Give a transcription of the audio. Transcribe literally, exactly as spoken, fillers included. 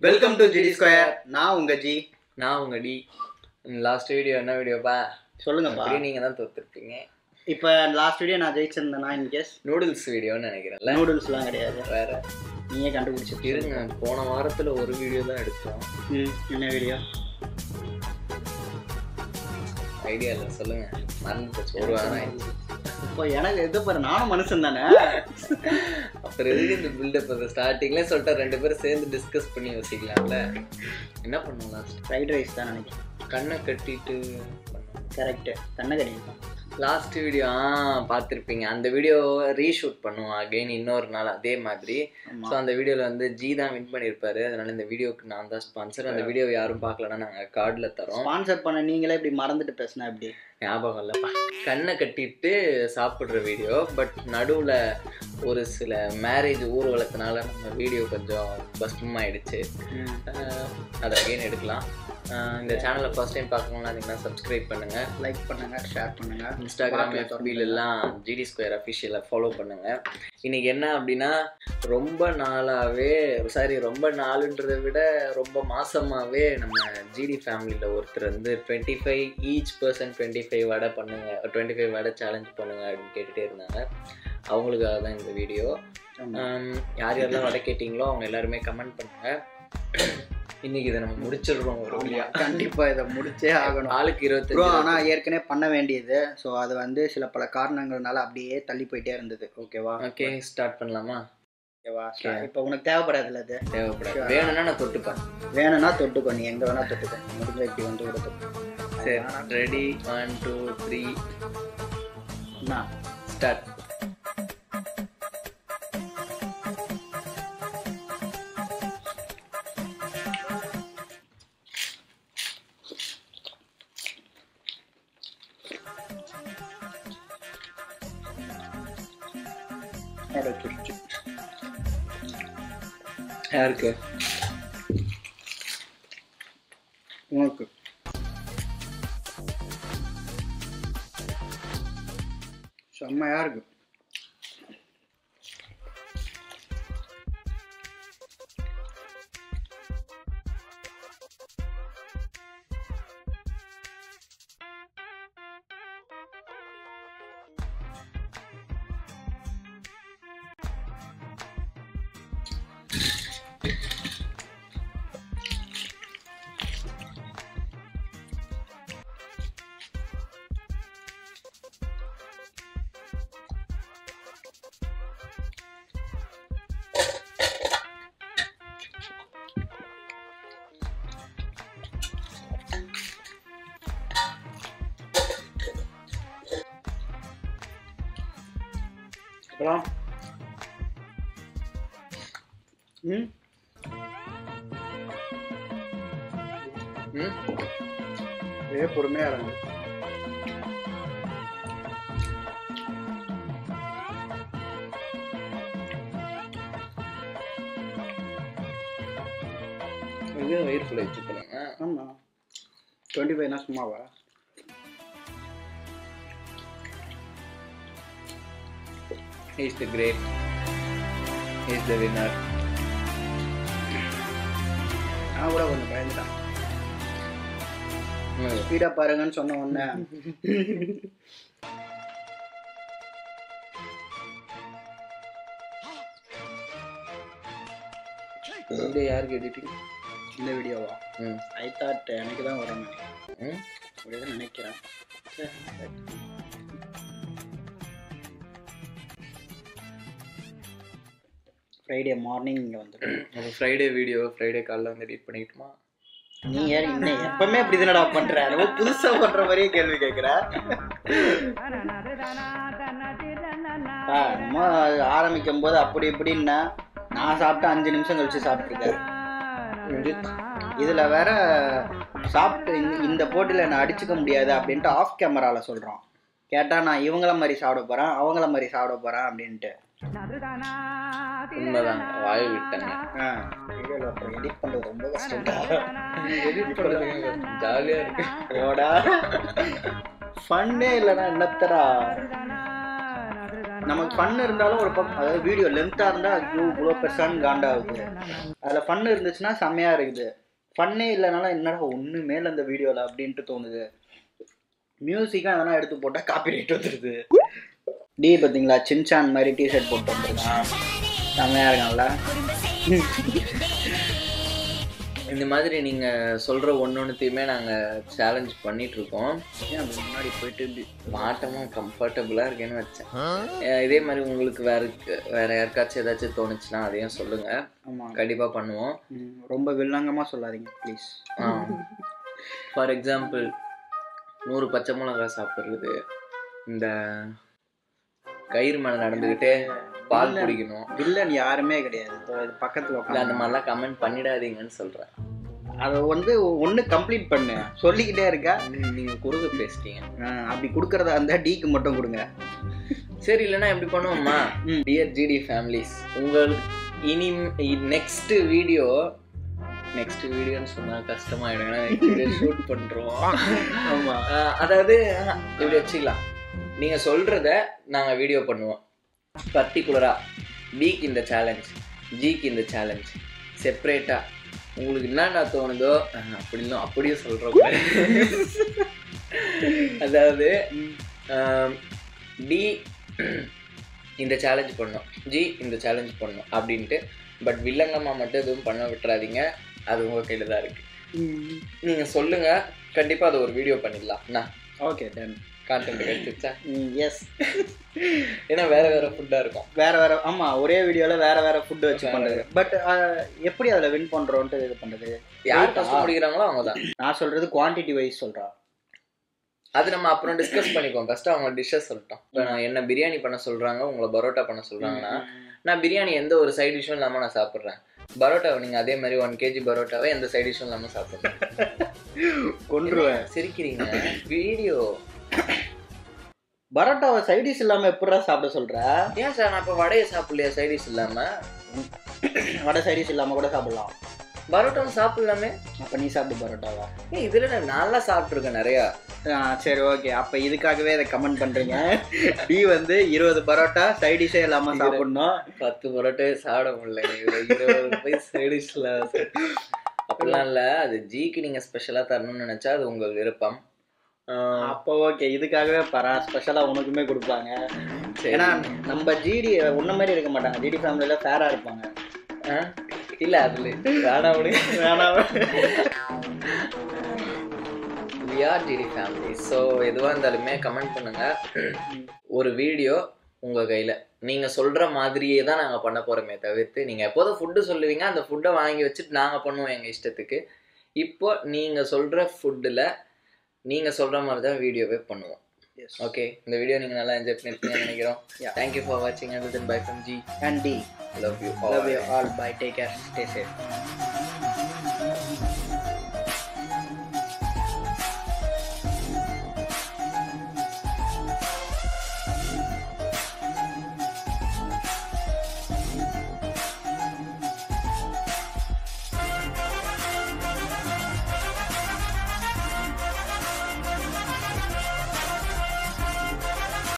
Welcome to GT square. நான் உங்க G. நான் உங்க டி. லாஸ்ட் வீடியோ என்ன வீடியோப்பா சொல்லுங்கப்பா. நீங்க தான் தோத்துருப்பீங்க. இப்போ லாஸ்ட் வீடியோ நான் ஜெயிச்சிருந்தேனா இன்கேஸ்? நூடுல்ஸ் வீடியோன்னு நினைக்கிறேன்ல. நூடுல்ஸ்லாம் கிடையாது, வேற நீயே கண்டுபிடிச்சி இருங்க. போன வாரத்தில் ஒரு வீடியோ தான் எடுத்தோம். ம் என்ன வீடியோ? ஐடியா இல்லை, சொல்லுங்க. மறந்து போச்சு, ஒரு வாரம் ஆயிடுச்சு. இப்போ எனக்கு எது பாரு, நானும் மனுஷன் தானே. அப்புறம் எதுக்கு இந்த பில்டப்? அது ஸ்டார்டிங்லேயே சொல்லிட்டா ரெண்டு பேரும் சேர்ந்து டிஸ்கஸ் பண்ணி யோசிக்கலாம்ல. என்ன பண்ணுவோம் லாஸ்ட்? ஃப்ரைட் ரைஸ் தான் நினைக்கிறேன். கண்ணை கட்டிட்டு பண்ணோம். கரெக்டு, கண்ணை கட்டிட்டு லாஸ்ட் வீடியோ ஆ பார்த்துருப்பீங்க. அந்த வீடியோ ரீஷூட் பண்ணுவோம் அகெயின் இன்னொரு நாள் அதே மாதிரி. ஸோ அந்த வீடியோவில் வந்து ஜி தான் வின் பண்ணியிருப்பாரு. அதனால இந்த வீடியோக்கு நான் தான் ஸ்பான்சர். அந்த வீடியோ யாரும் பார்க்கலன்னா நாங்கள் கார்டில் தரோம். ஸ்பான்சர் பண்ண நீங்களே இப்படி மறந்துட்டு பேசினா எப்படி? ஞாபகம் இல்லைப்பா. கண்ணை கட்டிட்டு சாப்பிட்ற வீடியோ. பட் நடுவில் ஒரு சில மேரேஜ் ஊர்வலத்தினால நம்ம வீடியோ கொஞ்சம் பஸ்டமாகிடுச்சு. அதை அகெயின் எடுக்கலாம். இந்த சேனலை ஃபர்ஸ்ட் டைம் பார்க்கணும்னா அதுக்குன்னா சப்ஸ்கிரைப் பண்ணுங்கள், லைக் பண்ணுங்கள், ஷேர் பண்ணுங்கள். இன்ஸ்டாகிராம் எஃபிலெல்லாம் ஜிடி ஸ்கொயர் அஃபிஷியலாக ஃபாலோ பண்ணுங்கள். இன்றைக்கி என்ன அப்படின்னா, ரொம்ப நாளாகவே சாரி ரொம்ப நாளுன்றதை விட ரொம்ப மாதமாகவே நம்ம ஜிடி ஃபேமிலியில் ஒருத்தர் வந்து twenty five each person twenty five வடை பண்ணுங்கள், டுவெண்ட்டி ஃபைவ் வடை சேலஞ்ச் பண்ணுங்கள் அப்படின்னு கேட்டுகிட்டே இருந்தாங்க. அவங்களுக்காக தான் இந்த வீடியோ. யார் யாரெல்லாம் வடை கேட்டிங்களோ அவங்க எல்லாருமே கமெண்ட் பண்ணுங்கள். இன்னைக்கு இதை நம்ம முடிச்சிடுறோம் ஒரு வழியா. கண்டிப்பா இதை முடிச்சே ஆகணும். ஆளுக்கு இருபத்தஞ்சு. ஆனா ஏற்கனவே பண்ண வேண்டியது. ஸோ அது வந்து சில பல காரணங்கள்னால அப்படியே தள்ளி போயிட்டே இருந்தது. ஓகேவா? ஓகே, ஸ்டார்ட் பண்ணலாமா? ஓகேவா? இப்போ உனக்கு தேவைப்படாதுல்ல? அது தேவைப்படாது. வேணும்னா நான் தொட்டுப்பேன். வேணும்னா தொட்டுக்கோ, நீ எங்க வேணா தொட்டுக்கோ. முடிஞ்ச இப்படி வந்து கூட தொட்டு. சரி, ready? One two three start. யாருக்கு? உனக்கு. செம்மையா இருக்கு. ம் ம் ஏ பொறுமையா இருங்க. இது வயிறு ஃபுல்லாக வச்சு போனாங்க. ஆமாம், டுவெண்ட்டி ஃபைவ்னா சும்மாவா? He is the great. He is the winner. நான் கூட கொஞ்சம் பயந்துட்டான். ஸ்பீடா பாருங்கன்னு சொன்ன உடனே வீடியோ யாருக்கு எடிட்டிங்? இந்த வீடியோவா? ம் ஐ தாட் எனக்கு தான் வரணும். ம் அப்படிதான் நினைக்கிறேன். ஃப்ரைடே மார்னிங் இங்கே வந்துடும். அப்போ ஃப்ரைடே வீடியோ ஃப்ரைடே காலைல வந்து எடிட் பண்ணிக்கிட்டுமா? நீ யார் இன்னும் எப்பவுமே அப்படி தானடா பண்ற? ரொம்ப புதுசா பண்ற மாதிரியே கேள்வி கேட்குற. நம்ம ஆரம்பிக்கும் போது அப்படி இப்படின்னா நான் சாப்பிட்டு அஞ்சு நிமிஷம் கழிச்சு சாப்பிட்ருக்கேன். இதுல வேற சாப்பிட்டு இந்த போட்டியில் நான் அடிச்சுக்க முடியாது அப்படின்ட்டு ஆஃப் கேமரால சொல்றோம். கேட்டா நான் இவங்கள மாதிரி சாப்பிட போறேன், அவங்கள மாதிரி சாப்பிட போறேன் அப்படின்ட்டு. உண்மைதான், வாய் விட்டாங்க. வீடியோவில் அப்புறம் எடிட் பண்ணுறது ரொம்ப கஷ்டம்டா. எடிட் பண்ணுறதுக்கு ஜாலியாக இருக்கு. ஓடா ஃபன்னே இல்லைனா என்னத்தரா? நமக்கு ஃபன் இருந்தாலும் ஒரு பக்கம், அதாவது வீடியோ லென்த்தாக இருந்தால் ஐயோ இவ்வளோ பெருசான்னு காண்டாகுது. அதில் ஃபன் இருந்துச்சுன்னா செம்மையாக இருக்குது. ஃபன்னே இல்லைனாலும் என்னடா ஒன்று மேலே அந்த வீடியோவில் அப்படின்ட்டு தோணுது. மியூசிக்காக அதெல்லாம் எடுத்து போட்டால் காப்பி ரைட் வந்துடுது. டி பார்த்தீங்களா சின்சான் மாதிரி டிஷர்ட் போட்டு வந்துருக்கான், செம்மையாக இருக்கான்ல. இந்த மாதிரி நீங்கள் சொல்கிற ஒன்று ஒன்றுத்தையுமே நாங்கள் சேலஞ்ச் பண்ணிகிட்ருக்கோம். ஏன் அது முன்னாடி போயிட்டு மாட்டமும் கம்ஃபர்டபுளாக இருக்கேன்னு வச்சேன். இதே மாதிரி உங்களுக்கு வேறு வேறு யாருக்காச்சும் ஏதாச்சும் தோணுச்சுன்னா அதையும் சொல்லுங்கள். ஆமாம், கண்டிப்பாக பண்ணுவோம். ரொம்ப வில்லங்கமாக சொல்லாதீங்க ப்ளீஸ். ஆ ஃபார் எக்ஸாம்பிள் நூறு பச்சை மிளகா சாப்பிட்றது, இந்த கயிறு மேலே நடந்துக்கிட்டே பால் குடிக்கணும், வில்லன் யாருமே கிடையாது. பக்கத்தில் இல்லை அந்த மாதிரிலாம் கமெண்ட் பண்ணிடாதீங்கன்னு சொல்கிறேன். அதை வந்து ஒன்று கம்ப்ளீட் பண்ணு, சொல்லிக்கிட்டே இருக்கா. நீங்கள் குறுக பேசிட்டீங்க. அப்படி கொடுக்குறதா இருந்தால் டிக்கு மட்டும் கொடுங்க. சரி, இல்லைன்னா எப்படி பண்ணுவோம்மா? டியர் ஜிடி ஃபேமிலிஸ், உங்களுக்கு இனி நெக்ஸ்ட் வீடியோ நெக்ஸ்ட் வீடியோன்னு சொன்னால் கஷ்டமாயிடும், ஏன்னா ஷூட் பண்ணுறோம். ஆமாம், அதாவது இப்படி வச்சுக்கலாம், நீங்கள் சொல்கிறத நாங்கள் வீடியோ பண்ணுவோம். பர்டிகுலராக டிக்கு இந்த சேலஞ்ச், ஜிக்கு இந்த சேலஞ்ச், செப்ரேட்டாக உங்களுக்கு என்னென்ன தோணுதோ அப்படிலாம் அப்படியும் சொல்கிறோம். அதாவது டி இந்த சேலஞ்ச் பண்ணோம், ஜி இந்த சேலஞ்ச் பண்ணோம் அப்படின்ட்டு. பட் வில்லங்கம்மா மட்டும் எதுவும் பண்ண விட்டுறாதீங்க, அது உங்கள் கையில் தான் இருக்குது. நீங்கள் சொல்லுங்கள், கண்டிப்பாக அது ஒரு வீடியோ பண்ணிடலாம். என்ன ஓகே டன். கான்டென்ட் கிடைச்சிச்சா? எஸ், ஏன்னா வேறு வேறு ஃபுட்டாக இருக்கும். வேறு வேறு, ஆமாம், ஒரே வீடியோவில் வேறு வேறு ஃபுட்டு வச்சு பண்ணுறது. பட் எப்படி அதில் வின் பண்ணுறோன்ட்டு இது பண்ணுறது? யார் ஃபஸ்ட்டு முடிக்கிறாங்களோ அவங்க தான். நான் சொல்கிறது குவான்டிட்டி வைஸ் சொல்கிறா, அது நம்ம அப்புறம் டிஸ்கஸ் பண்ணிக்குவோம். ஃபஸ்ட்டு அவங்க டிஷ்ஷஸ் சொல்லிட்டோம். இப்போ நான் என்ன பிரியாணி பண்ண சொல்கிறாங்க, உங்களை பரோட்டா பண்ண சொல்கிறாங்கன்னா, நான் பிரியாணி எந்த ஒரு சைட் டிஷ்ஷும் இல்லாமல் நான் சாப்பிட்றேன். பரோட்டாவை நீங்கள் அதே மாதிரி ஒன் கேஜி பரோட்டாவை எந்த சைட் டிஷ்ஷும் இல்லாமல் சாப்பிட்றேன். கொன்றுவேன். சிரிக்கிறீங்க, வீடியோ. பரோட்டாவை சைடிஷ் இல்லாமல் எப்படா சாப்பிட சொல்கிற? ஏன் சார், நான் இப்போ வடையை சாப்பிட்லையா சைடிஷ் இல்லாமல்? வடை சைடிஷ் இல்லாமல் கூட சாப்பிடலாம். பரோட்டாவும் சாப்பிட்லாமே. அப்போ நீ சாப்பிடு பரோட்டாவா? ஏன் இதில் நான் நல்லா சாப்பிட்ருக்கேன் நிறையா. சரி ஓகே, அப்போ இதுக்காகவே இதை கமெண்ட் பண்ணுறீங்க. டி வந்து இருபது பரோட்டா சைடிஷே இல்லாமல் சாப்பிட்ணும். பத்து பரோட்டாவே சாப்பிட முடியல, இருபது போய் சைடிஷில் அப்படிலாம் இல்லை. அது ஜிக்கு நீங்கள் ஸ்பெஷலாக தரணும்னு நினச்சா அது உங்கள் விருப்பம். அப்போ ஓகே, இதுக்காகவே பரா ஸ்பெஷலாக உனக்குமே கொடுப்பாங்க. ஏன்னா நம்ம ஜிடி உன்ன மாதிரி இருக்க மாட்டாங்க, ஜிடி ஃபேமிலியில் ஃபேராக இருப்பாங்க. இல்லை அதில் வேணாம் வேணாம் we are GD family. So எதுவாக இருந்தாலுமே கமெண்ட் பண்ணுங்கள். ஒரு வீடியோ உங்கள் கையில், நீங்கள் சொல்கிற மாதிரியே தான் நாங்கள் பண்ண போகிறோமே தவிர்த்து, நீங்கள் எப்போதும் ஃபுட்டு சொல்லுவீங்க, அந்த ஃபுட்டை வாங்கி வச்சுட்டு நாங்கள் பண்ணுவோம் எங்கள் இஷ்டத்துக்கு. இப்போ நீங்கள் சொல்கிற ஃபுட்டில் நீங்கள் சொல்கிற மாதிரி தான் வீடியோவே பண்ணுவோம். ஓகே, இந்த வீடியோ நீங்கள் நல்லா என்ஜாய் பண்ணியிருப்பீங்கன்னு நினைக்கிறோம். தேங்க்யூ ஃபார் வாட்சிங். And then bye from G and D. Love you love you all. Bye, take care, stay safe.